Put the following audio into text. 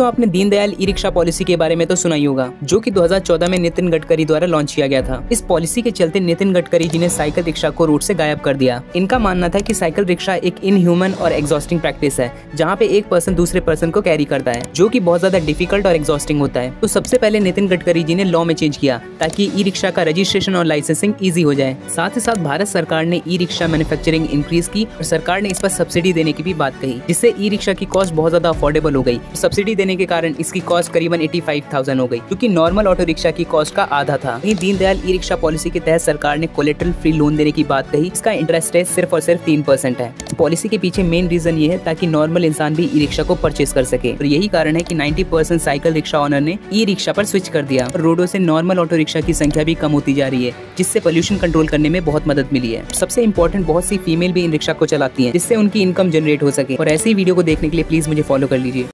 दोस्तों, आपने Deendayal e rickshaw policy के बारे में तो सुना ही होगा, जो कि 2014 में नितिन गडकरी द्वारा लॉन्च किया गया था। इस पॉलिसी के चलते नितिन गडकरी जी ने साइकिल रिक्शा को रूट से गायब कर दिया। इनका मानना था कि साइकिल रिक्शा एक इनह्यूमन और एग्जॉस्टिंग प्रैक्टिस है, जहाँ पे एक पर्सन दूसरे पर्सन को कैरी करता है, जो कि बहुत ज्यादा डिफिकल्ट और एग्जॉस्टिंग होता है। तो सबसे पहले नितिन गडकरी जी ने लॉ में चेंज किया ताकि ई रिक्शा का रजिस्ट्रेशन और लाइसेंसिंग ईजी हो जाए। साथ ही साथ भारत सरकार ने ई रिक्शा मैन्युफैक्चरिंग इंक्रीज की और सरकार ने इस पर सब्सिडी देने की भी बात कही, जिससे ई रिक्शा की कॉस्ट बहुत ज्यादा अफोर्डेबल हो गई। सब्सिडी देने के कारण इसकी कॉस्ट करीबन 85,000 हो गई, क्योंकि नॉर्मल ऑटो रिक्शा की कॉस्ट का आधा था। वहीं दीनदयाल ई रिक्शा पॉलिसी के तहत सरकार ने कोलेटरल फ्री लोन देने की बात कही। इसका इंटरेस्ट रेट सिर्फ और सिर्फ 3% है। पॉलिसी के पीछे मेन रीजन ये है ताकि नॉर्मल इंसान भी ई रिक्शा को परचेस कर सके। और यही कारण है कि 90% साइकिल रिक्शा ओनर ने ई रिक्शा पर स्विच कर दिया। रोडों से नॉर्मल ऑटो रिक्शा की संख्या भी कम होती जा रही है, जिससे पोल्यूशन कंट्रोल करने में बहुत मदद मिली है। सबसे इंपॉर्टेंट, बहुत सी फीमेल भी इन रिक्शा को चलाती है, जिससे उनकी इनकम जनरेट हो सके। और ऐसी वीडियो को देखने के लिए प्लीज मुझे फॉलो कर लीजिए।